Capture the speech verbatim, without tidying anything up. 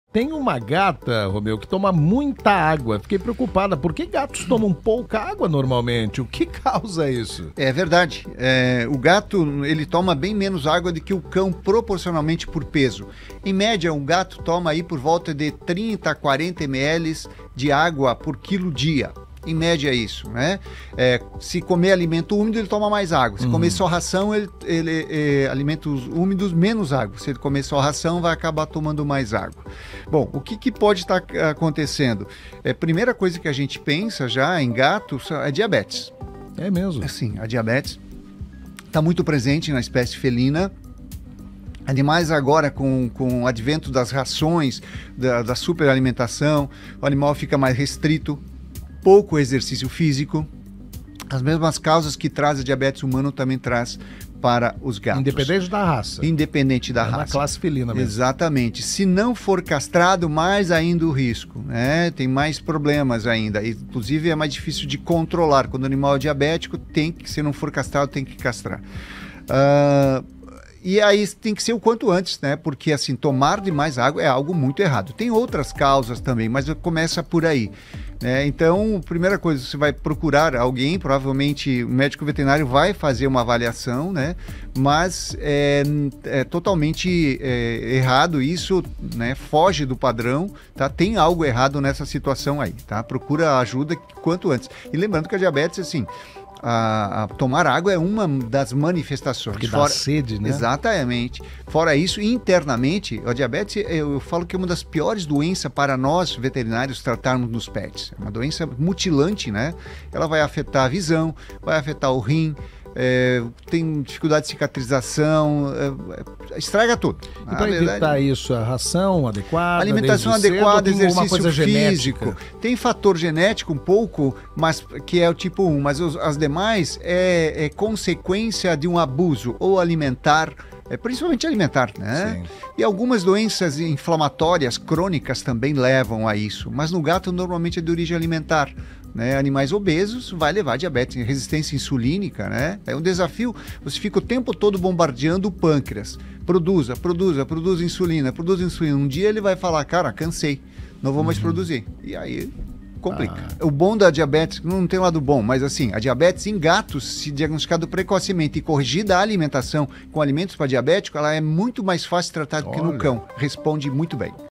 Tem uma gata, Romeu, que toma muita água. Fiquei preocupada. Por que gatos tomam pouca água normalmente? O que causa isso? É verdade. É, o gato, ele toma bem menos água do que o cão, proporcionalmente por peso. Em média, um gato toma aí por volta de trinta a quarenta mililitros de água por quilo dia. Em média é isso, né? É, se comer alimento úmido, ele toma mais água. Se uhum. comer só ração, ele, ele é, alimentos úmidos, menos água. Se ele comer só ração, vai acabar tomando mais água. Bom, o que, que pode estar acontecendo? É, primeira coisa que a gente pensa já em gatos é diabetes. É mesmo? Sim, a diabetes está muito presente na espécie felina. Animais agora, com, com o advento das rações, da, da superalimentação, o animal fica mais restrito, pouco exercício físico. As mesmas causas que traz a diabetes humano também traz para os gatos. Independente da raça. Independente da é raça. Na classe felina mesmo. Exatamente. Se não for castrado, mais ainda o risco, né? Tem mais problemas ainda. Inclusive é mais difícil de controlar. Quando o animal é diabético, tem que, se não for castrado, tem que castrar. Uh, E aí tem que ser o quanto antes, né? Porque assim, tomar demais água é algo muito errado. Tem outras causas também, mas começa por aí, né? Então, primeira coisa, você vai procurar alguém, provavelmente o médico veterinário vai fazer uma avaliação, né? Mas é, é totalmente é, errado isso, né? Foge do padrão, tá? Tem algo errado nessa situação aí, tá? Procura ajuda quanto antes. E lembrando que a diabetes, assim... A, a tomar água é uma das manifestações. Porque Fora, dá sede, né? Exatamente. Fora isso, internamente, a diabetes, eu, eu falo que é uma das piores doenças para nós, veterinários, tratarmos nos pets. É uma doença mutilante, né? Ela vai afetar a visão, vai afetar o rim, é, tem dificuldade de cicatrização, é, estraga tudo. E para evitar isso, a ração adequada, alimentação adequada, cedo, exercício coisa físico. genética. Tem fator genético um pouco, mas que é o tipo um, mas os, as demais é, é consequência de um abuso ou alimentar, é, principalmente alimentar, né? Sim. E algumas doenças inflamatórias crônicas também levam a isso, mas no gato normalmente é de origem alimentar. Né, animais obesos vai levar diabetes, resistência insulínica, né? É um desafio, você fica o tempo todo bombardeando o pâncreas, produza, produza, produza insulina, produz insulina, um dia ele vai falar, cara, cansei, não vou mais uhum. produzir, e aí complica. Ah. O bom da diabetes, não tem lado bom, mas assim, a diabetes em gatos, se diagnosticado precocemente e corrigida a alimentação com alimentos para diabético, ela é muito mais fácil de tratar do que no cão, responde muito bem.